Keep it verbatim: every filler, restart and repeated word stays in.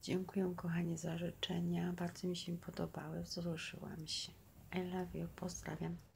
Dziękuję kochani za życzenia, bardzo mi się podobały, wzruszyłam się. I love you, pozdrawiam.